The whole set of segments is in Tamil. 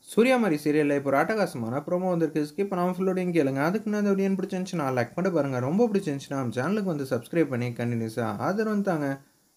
சூர்யா மாரி சீரியல்ல இப்போ ஒரு அட்டகாசமான ப்ரோமோ வந்திருக்கு. ஸ்கிப் பண்ணாம ஃபுல்லோடையும் கேளுங்க. அதுக்கு முன்னாடி இந்த வீடியோ பிடிச்சிருந்துச்சுன்னா லைக் பண்ணிட்டு பாருங்க. ரொம்ப பிடிச்சிருந்துச்சுன்னா நம்ம சேனலுக்கு வந்து சப்ஸ்கிரைப் பண்ணி கண்டினியூஸா ஆதரவு தாங்க.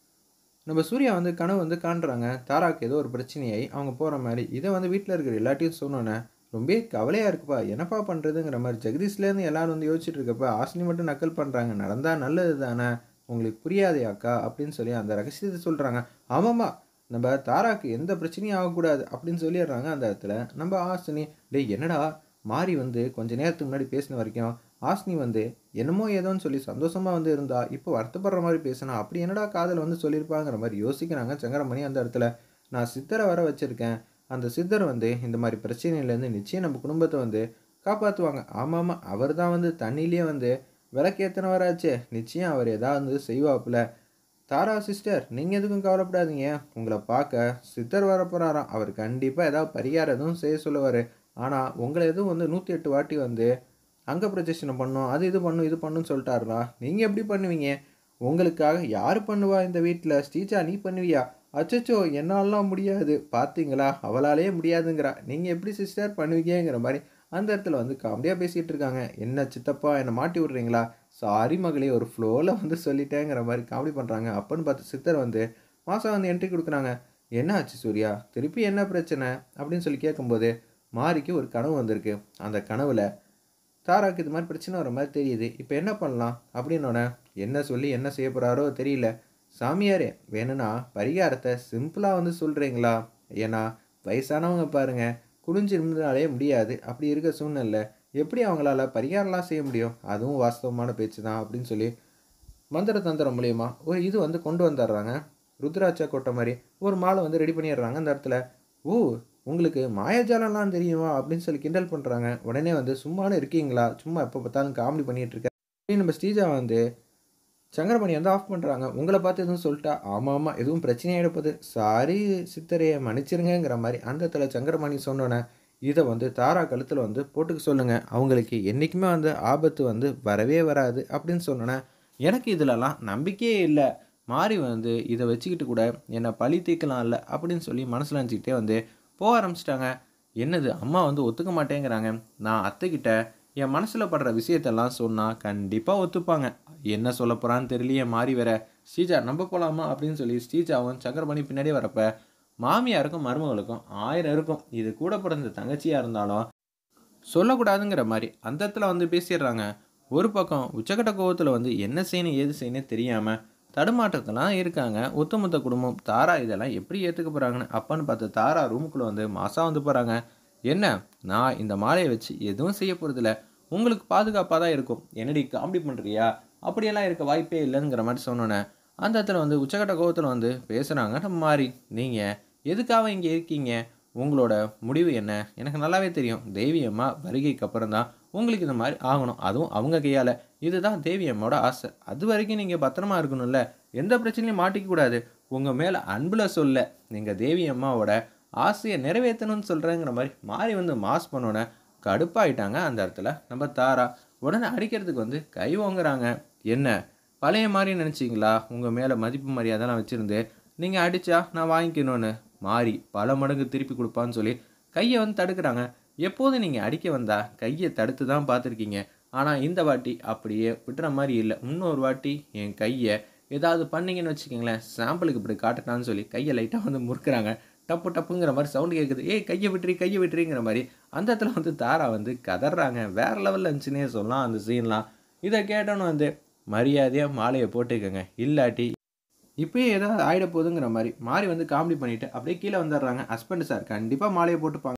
நம்ம சூர்யா வந்து கனவு வந்து காண்றாங்க. தாராக்கு ஏதோ ஒரு பிரச்சனையாயி அவங்க போற மாரி. இத வந்து வீட்ல இருக்கிற எல்லார்ட்டயும் சொன்னோனே, "ரொம்பவே கவலையா இருக்குப்பா. என்னப்பா பண்றதுங்கிற மாரி ஜெகதீஷ்லேருந்து எல்லாரும் வந்து யோசிச்சுட்டு இருக்கப்ப, ஹாசினி மட்டும் நக்கல் பண்றாங்க. நடந்தா நல்லது தானே. உங்களுக்கு புரியாதயா அக்கா?" அப்படின்னு சொல்லி அந்த ரகசியத்த சொல்றாங்க. ஆமாமா. நம்ப தாராக்கு எந்த பிரச்சனையும் ஆகக்கூடாது அப்படின்னு சொல்லிடுறாங்க அந்த இடத்துல. நம்ப ஹாசினி, "டேய் என்னடா மாரி வந்து கொஞ்ச நேரத்துக்கு முன்னாடி பேசின வரைக்கும் ஹாசினி வந்து என்னமோ ஏதோன்னு சொல்லி சந்தோஷமா வந்து இருந்தா, இப்போ வருத்தப்படுற மாரி பேசினா, அப்படி என்னடா காதல வந்து சொல்லியிருப்பாங்கிற மாரி யோசிக்கிறாங்க சங்கரமணி அந்த இடத்துல. நான் சித்தர வர வச்சிருக்கேன். அந்த சித்தர் வந்து இந்த மாரி பிரச்சனையிலேருந்து நிச்சயம் நம்ம குடும்பத்த வந்து காப்பாத்துவாங்க. ஆமாமா, அவர் தான் வந்து தண்ணியிலேயே வந்து விளக்கேத்துனவராச்சே. நிச்சயம் அவர் ஏதாவது வந்து செய்வாப்புல. தாரா சிஸ்டர், நீங்க எதுக்கும் கவலைப்படாதீங்க. உங்கள பார்க்க சித்தர் வரப்போறாராம். அவர் கண்டிப்பா ஏதாவது பரிகாரம் எதுவும் செய்ய சொல்லுவாரு. ஆனா, உங்கள எதுவும் வந்து 108 வாட்டி வந்து அங்க பிரதட்சணை பண்ணணும். அது இது பண்ணும், இது பண்ணுன்னு சொல்ட்டாருடா. நீங்க எப்படி பண்ணுவீங்க? உங்களுக்காக யாரு பண்ணுவா இந்த வீட்ல? ஸ்ரீஜா நீ பண்ணுவியா? அச்சச்சோ! என்னாலலாம் முடியாது. பார்த்தீங்களா? அவளாலேயே முடியாதுங்கிறா. நீங்க எப்படி சிஸ்டர் பண்ணுவீங்கங்கிற மாரி அந்த இடத்துல வந்து காமெடியா பேசிட்டு இருக்காங்க. என்ன சித்தப்பா என்ன மாட்டி விடுறீங்களா? சாரி மகளே ஒரு ஃப்ளோல வந்து சொல்லிட்டேங்கிற மாரி காமெடி பண்றாங்க. அப்பன்னு பார்த்து சித்தர் வந்து மாசா வந்து என்ட்ரி குடுக்குறாங்க. என்ன ஆச்சு சூர்யா? திருப்பி என்ன பிரச்சனை? அப்படின்னு சொல்லி கேட்கும்போது, மாரிக்கு ஒரு கனவு வந்திருக்கு. அந்த கனவுல தாராக்கு இது மாரி பிரச்சனை வர மாரி தெரியுது. இப்ப என்ன பண்ணலாம்? அப்படின்னோனே, என்ன சொல்லி என்ன செய்ய போறாரோ தெரியல. சாமியாரே, வேணும்னா பரிகாரத்த சிம்பிளா வந்து சொல்றீங்களா? ஏன்னா, வயசானவங்க பாருங்க, குனிஞ்சு நிமிந்தாலே முடியாது. அப்படி இருக்க சூழ்நிலையில, எப்படி அவங்களால பரிகாரம்லாம் செய்ய முடியும்? அதுவும் வாஸ்தவமான பேச்சு தான் அப்படின்னு சொல்லி, மந்திர தந்திரம் மூலியமா ஒரு இது வந்து கொண்டு வந்துர்றாங்க. ருத்ராட்ச கொட்ட மாரி ஒரு மாலை வந்து ரெடி பண்ணிடுறாங்க அந்த இடத்துல. "ஓ! உங்களுக்கு மாயாஜாலம்லாம் தெரியுமா?" அப்படின்னு சொல்லி கிண்டல் பண்றாங்க. உடனே வந்து "சும்மானு இருக்கீங்களா? சும்மா எப்ப பார்த்தாலும் காமெடி பண்ணிட்டு இருக்க." அப்படின்னு நம்ம ஸ்ரீஜா வந்து சங்கரமணி வந்து ஆஃப் பண்றாங்க. உங்கள பார்த்து எதுவும் சொல்ட்டா? ஆமாமா. எதுவும் பிரச்சனை ஆயிட போது. சாரி சித்தரே மன்னிச்சிருங்கங்கிற மாரி அந்த இடத்துல சங்கரமணி சொன்னோனே, இத வந்து தாரா கழுத்துல வந்து போட்டுக்க சொல்லுங்க. அவங்களுக்கு என்னைக்குமே வந்து ஆபத்து வந்து வரவே வராது அப்படின்னு சொன்னோனே, எனக்கு இதுலலாம் நம்பிக்கையே இல்ல. மாரி வந்து இத வச்சுக்கிட்டு கூட என்ன பழி தீர்க்கலாம்ல அப்படின்னு சொல்லி மனசுல நெனச்சுக்கிட்டே வந்து போக ஆரம்பிச்சுட்டாங்க. என்னது அம்மா வந்து ஒத்துக்க மாட்டேங்கிறாங்க. நான் அத்தைகிட்ட என் மனசுல படுற விஷயத்தெல்லாம் சொன்னா கண்டிப்பா ஒத்துப்பாங்க. என்ன சொல்லப் போறான்னு தெரியலையே மாறி வேற. "ஸ்ரீஜா நம்ப போலாமா?" அப்படின்னு சொல்லி ஸ்ரீஜாவும் சங்கரபாணி பின்னாடியே வரப்ப, மாமியாருக்கும் மருமகளுக்கும் 1000 இருக்கும். இது கூட பிறந்த தங்கச்சியா இருந்தாலும் சொல்லக்கூடாதுங்கிற மாரி அந்த இடத்துல வந்து பேசிடுறாங்க. ஒரு பக்கம் உச்சக்கட்ட கோவத்துல வந்து என்ன செய்யணும், ஏது செய்யணும்னு தெரியாம தடுமாற்றத்திலாம் இருக்காங்க. ஒட்டுமொத்த குடும்பம். தாரா இதெல்லாம் எப்படி ஏத்துக்க போறாங்கன்னு. அப்பன்னு பார்த்து தாரா ரூமுக்குள்ள வந்து மாசா வந்து போறாங்க. "என்ன? நான் இந்த மாலைய வச்சு எதுவும் செய்ய போறதில்ல. உங்களுக்கு பாதுகாப்பா தான் இருக்கும். என்னடி காமெடி பண்றியா? அப்படியெல்லாம் இருக்க வாய்ப்பே இல்லங்கிற" மாரி சொன்னோனே, அந்த இடத்துல வந்து உச்சக்கட்ட கோவத்துல வந்து பேசுறாங்க நம்ம மாரி. "நீங்க எதுக்காக இங்க இருக்கீங்க? உங்களோட முடிவு என்ன? எனக்கு நல்லாவே தெரியும். தேவி அம்மா வருகைக்கு அப்புறம் தான் உங்களுக்கு இந்த மாரி ஆகணும். அதுவும் அவங்க கையால. இதுதான் தேவி அம்மாவோட ஆசை. அதுவரைக்கும் நீங்க பத்திரமா இருக்கணும்ல. எந்த பிரச்சனையிலும் மாட்டிக்க கூடாது. உங்க மேல அன்புல சொல்ல. எங்க தேவி அம்மாவோட ஆசைய நிறைவேத்தணும்னு சொல்றேங்கிற மாரி மாறி வந்து மாஸ் பண்ணோனே, கடுப்பாயிட்டாங்க அந்த இடத்துல நம்ம தாரா. உடனே அடிக்கிறதுக்கு வந்து கை ஓங்குறாங்க. என்ன? பழைய மாரி நெனச்சீங்களா? உங்க மேல மதிப்பு மரியாதைலாம் வச்சிருந்து, நீங்க அடிச்சா நான் வாங்கிக்கணும்னு. மாறி பல மடங்கு திருப்பி குடுப்பான்னு சொல்லி கைய வந்து தடுக்குறாங்க. எப்போதும் நீங்க அடிக்க வந்தா கைய தடுத்து தான் பார்த்துருக்கீங்க. ஆனா இந்த வாட்டி அப்படியே விட்டுற மாரி இல்ல. இன்னொரு வாட்டி என் கைய ஏதாவது பண்ணீங்கன்னு வச்சுக்கங்களேன், சாம்பிளுக்கு இப்படி காட்டட்டான்னு சொல்லி கைய லைட்டா வந்து முறுக்குறாங்க. டப்பு டப்புங்கிற மாரி சவுண்ட் கேட்குது. "ஏய் கைய விட்டுறிங்கிற மாரி அந்த இடத்துல வந்து தாரா வந்து கதர்றாங்க. வேற லெவல்ல இருந்துச்சுன்னே சொல்லலாம் அந்த சீன்லாம். இத கேட்டோனே வந்து மரியாதையா மாலைய போட்டுக்கங்க. இல்லாட்டி இப்பயே ஏதாவது ஆயிட போதுங்கிற மாரி மாறி வந்து காமெடி பண்ணிட்டு அப்படியே கீழ வந்துடுறாங்க. ஹஸ்பண்ட் சார் கண்டிப்பா மாலைய போட்டுப்பாங்க.